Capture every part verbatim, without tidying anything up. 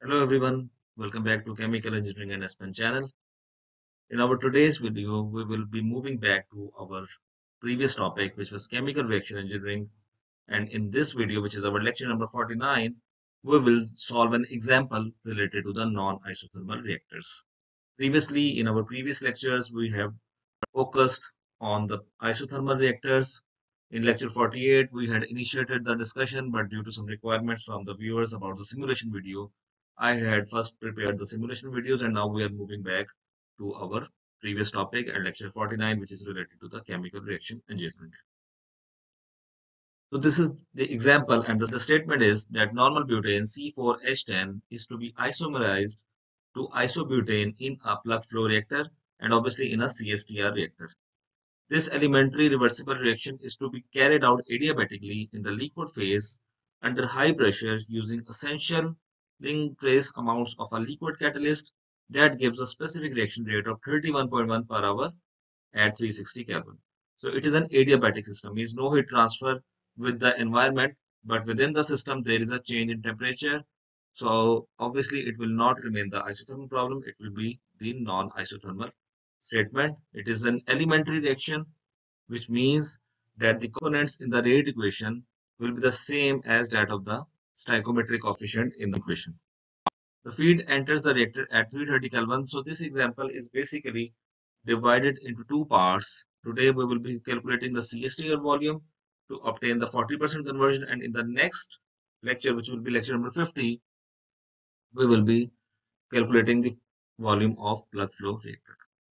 Hello everyone, welcome back to Chemical Engineering and Aspen channel. In our today's video, we will be moving back to our previous topic, which was chemical reaction engineering. And in this video, which is our lecture number forty-nine, we will solve an example related to the non-isothermal reactors. Previously, in our previous lectures, we have focused on the isothermal reactors. In lecture forty-eight, we had initiated the discussion, but due to some requirements from the viewers about the simulation video, I had first prepared the simulation videos, and now we are moving back to our previous topic and lecture forty-nine, which is related to the chemical reaction engineering. So this is the example, and the statement is that normal butane C four H ten is to be isomerized to isobutane in a plug flow reactor and obviously in a C S T R reactor. This elementary reversible reaction is to be carried out adiabatically in the liquid phase under high pressure using essential trace amounts of a liquid catalyst that gives a specific reaction rate of thirty-one point one per hour at three hundred sixty Kelvin. So it is an adiabatic system, means no heat transfer with the environment, but within the system there is a change in temperature. So obviously it will not remain the isothermal problem, it will be the non-isothermal statement. It is an elementary reaction, which means that the components in the rate equation will be the same as that of the stoichiometric coefficient in the equation. The feed enters the reactor at three hundred thirty Kelvin. So this example is basically divided into two parts. Today we will be calculating the C S T R volume to obtain the forty percent conversion, and in the next lecture, which will be lecture number fifty, we will be calculating the volume of plug flow reactor.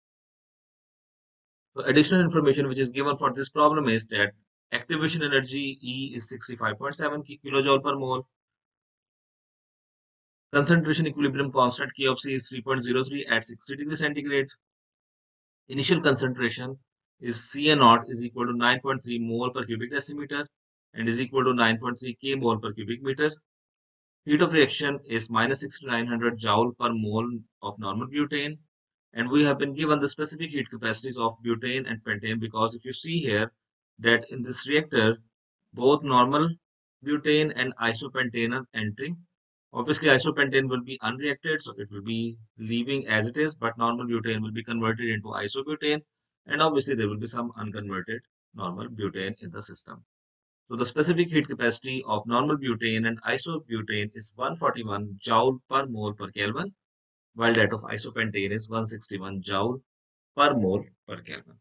So additional information which is given for this problem is that activation energy E is sixty-five point seven kilojoule per mole. Concentration equilibrium constant K of C is three point zero three at sixty degrees centigrade. Initial concentration is C A naught is equal to nine point three mole per cubic decimeter and is equal to nine point three K mole per cubic meter. Heat of reaction is minus sixty-nine hundred joule per mole of normal butane. And we have been given the specific heat capacities of butane and pentane, because if you see here that in this reactor, both normal butane and isopentane are entering. Obviously, isopentane will be unreacted, so it will be leaving as it is, but normal butane will be converted into isobutane, and obviously there will be some unconverted normal butane in the system. So the specific heat capacity of normal butane and isobutane is one hundred forty-one joule per mole per Kelvin, while that of isopentane is one hundred sixty-one joule per mole per Kelvin.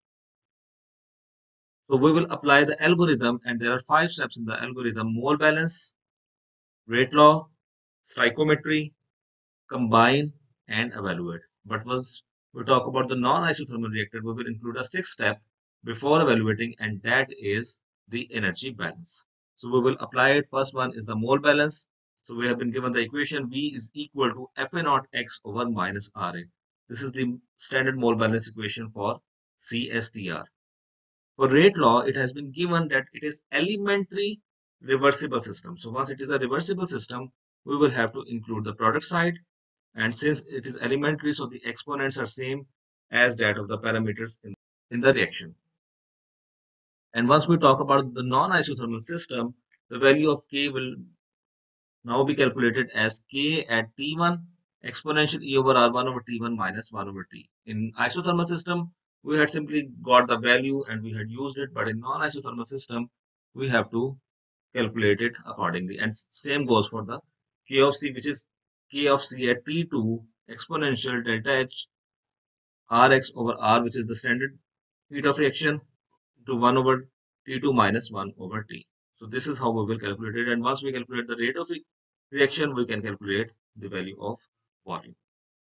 So we will apply the algorithm, and there are five steps in the algorithm: mole balance, rate law, stoichiometry, combine, and evaluate. But once we talk about the non-isothermal reactor, we will include a sixth step before evaluating, and that is the energy balance. So we will apply it. First one is the mole balance. So we have been given the equation V is equal to F A naught X over minus R A. This is the standard mole balance equation for C S T R. For rate law, it has been given that it is elementary reversible system. So once it is a reversible system, we will have to include the product side. And since it is elementary, so the exponents are same as that of the parameters in, in the reaction. And once we talk about the non-isothermal system, the value of K will now be calculated as K at T one exponential E over R one over T one minus one over T. In isothermal system, we had simply got the value and we had used it, but in non-isothermal system, we have to calculate it accordingly. And same goes for the K of C, which is K of C at T two exponential delta H Rx over R, which is the standard heat of reaction, to one over T two minus one over T. So this is how we will calculate it. And once we calculate the rate of reaction, we can calculate the value of volume.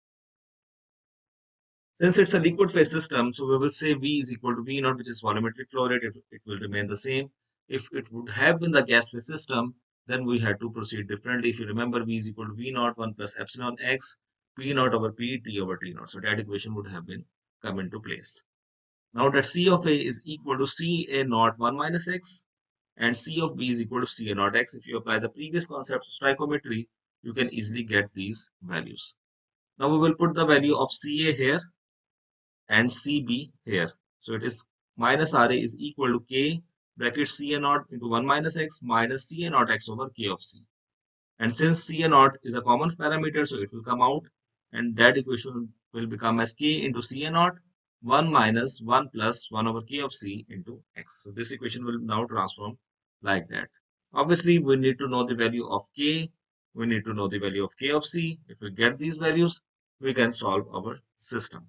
Since it's a liquid phase system, so we will say V is equal to V naught, which is volumetric flow rate. It, it will remain the same. If it would have been the gas phase system, then we had to proceed differently. If you remember, V is equal to V naught one plus epsilon x, P naught over P, T over T naught. So that equation would have been come into place. Now that C of A is equal to C A naught one minus x, and C of B is equal to C A naught x. If you apply the previous concept of stoichiometry, you can easily get these values. Now we will put the value of C A here and C B here. So it is minus R A is equal to K bracket C A naught into one minus x minus C A naught x over K of C. And since C A naught is a common parameter, so it will come out, and that equation will become as K into C A naught, one minus one plus one over K of C into X. So this equation will now transform like that. Obviously, we need to know the value of K. We need to know the value of K of C. If we get these values, we can solve our system.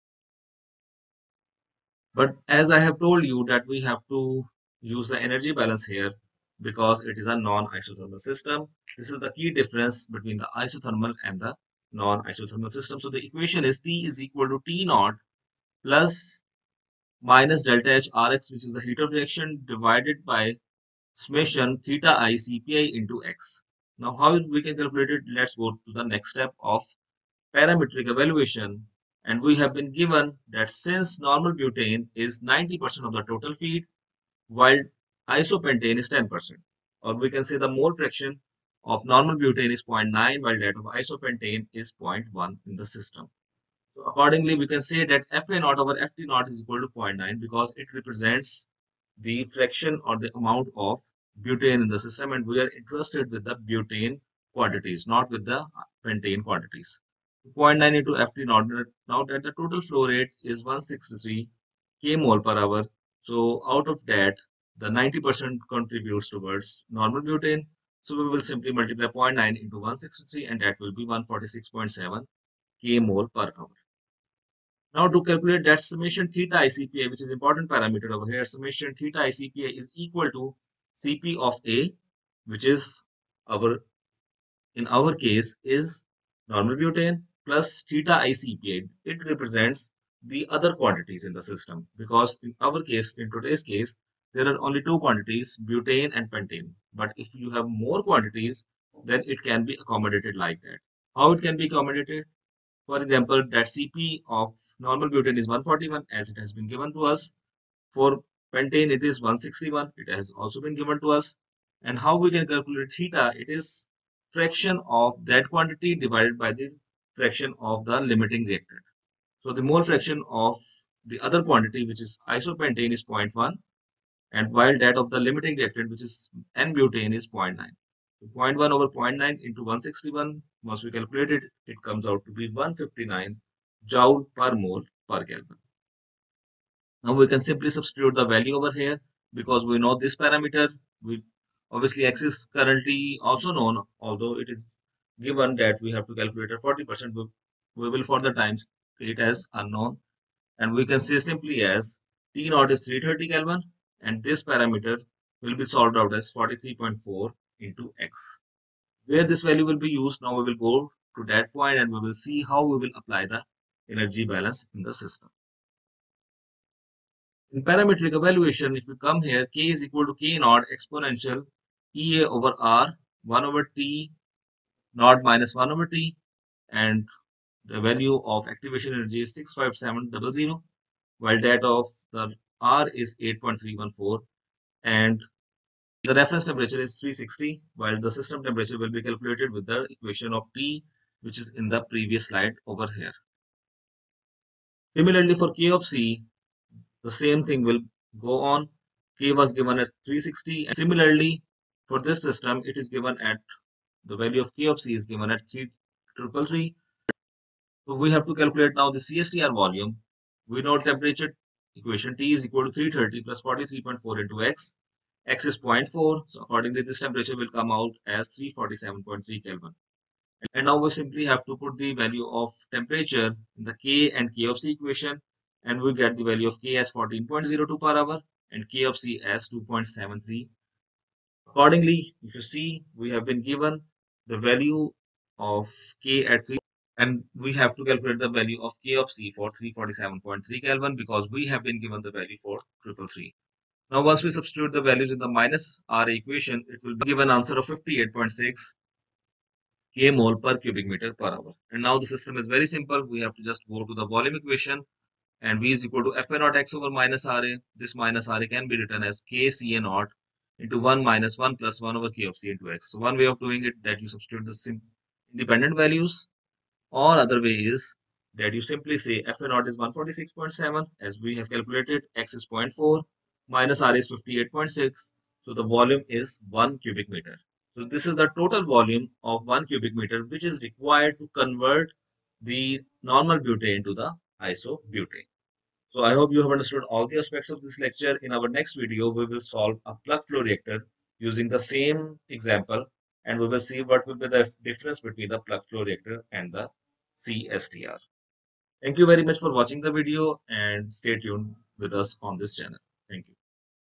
But as I have told you that we have to use the energy balance here because it is a non-isothermal system. This is the key difference between the isothermal and the non-isothermal system. So the equation is T is equal to T naught plus minus delta H Rx, which is the heat of reaction, divided by summation theta I C P I into X. Now how we can calculate it? Let's go to the next step of parametric evaluation, and we have been given that since normal butane is ninety percent of the total feed while isopentane is ten percent, or we can say the mole fraction of normal butane is zero point nine while that of isopentane is zero point one in the system. So accordingly, we can say that F A naught over F T naught is equal to zero point nine because it represents the fraction or the amount of butane in the system, and we are interested with the butane quantities, not with the pentane quantities. zero point nine into F T naught. Now that the total flow rate is one hundred sixty-three kmol per hour. So out of that, the ninety percent contributes towards normal butane. So we will simply multiply zero point nine into one hundred sixty-three, and that will be one hundred forty-six point seven kmol per hour. Now to calculate that summation theta I C P I, which is important parameter over here, summation theta I C P I is equal to C P of A, which is our, in our case, is normal butane, plus theta I C P I. It represents the other quantities in the system, because in our case, in today's case, there are only two quantities, butane and pentane. But if you have more quantities, then it can be accommodated like that. How it can be accommodated? For example, that C P of normal butane is one hundred forty-one as it has been given to us. For pentane, it is one hundred sixty-one. It has also been given to us. And how we can calculate theta? It is fraction of that quantity divided by the fraction of the limiting reactant. So the mole fraction of the other quantity, which is isopentane, is zero point one, and while that of the limiting reactant, which is N-butane, is zero point nine. So zero point one over zero point nine into one hundred sixty-one, once we calculate it, it comes out to be one hundred fifty-nine joule per mole per Kelvin. Now we can simply substitute the value over here because we know this parameter. We obviously X is currently also known, although it is given that we have to calculate at forty percent. We, we will for the times treat it as unknown, and we can say simply as T naught is three hundred thirty Kelvin, and this parameter will be solved out as forty-three point four into X. Where this value will be used, now we will go to that point and we will see how we will apply the energy balance in the system. In parametric evaluation, if we come here, K is equal to K naught exponential E A over R, one over T naught minus one over T, and the value of activation energy is six five seven zero zero, while that of the R is eight point three one four, and the reference temperature is three sixty, while the system temperature will be calculated with the equation of T, which is in the previous slide over here. Similarly, for K of C, the same thing will go on. K was given at three sixty, and similarly, for this system, it is given at, the value of K of C is given at three triple three. So we have to calculate now the C S T R volume. We know temperature equation T is equal to three thirty plus forty-three point four into X. X is zero point four, so accordingly this temperature will come out as three forty-seven point three Kelvin. And now we simply have to put the value of temperature in the K and K of C equation, and we get the value of K as fourteen point zero two per hour and K of C as two point seven three. Accordingly, if you see, we have been given the value of K at three, and we have to calculate the value of K of C for three forty-seven point three Kelvin because we have been given the value for triple three. Now, once we substitute the values in the minus R equation, it will give an answer of fifty-eight point six kmol per cubic meter per hour. And now the system is very simple. We have to just go to the volume equation, and V is equal to F A naught X over minus R A. This minus R A can be written as K C A naught into one minus one plus one over K of C into X. So one way of doing it that you substitute the independent values, or other way is that you simply say F A naught is one hundred forty-six point seven as we have calculated, X is zero point four, minus R is fifty-eight point six. So the volume is one cubic meter. So this is the total volume of one cubic meter which is required to convert the normal butane into the isobutane. So I hope you have understood all the aspects of this lecture. In our next video, we will solve a plug flow reactor using the same example, and we will see what will be the difference between the plug flow reactor and the C S T R. Thank you very much for watching the video and stay tuned with us on this channel.